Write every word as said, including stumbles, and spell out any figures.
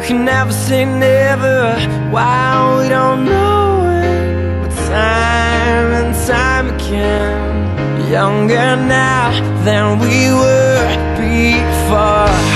can never say never. Wow, we don't know when, but time and time again, younger now than we were before.